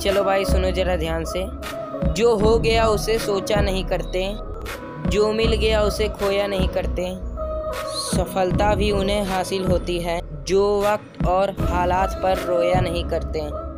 चलो भाई सुनो जरा ध्यान से। जो हो गया उसे सोचा नहीं करते, जो मिल गया उसे खोया नहीं करते। सफलता भी उन्हें हासिल होती है जो वक्त और हालात पर रोया नहीं करते।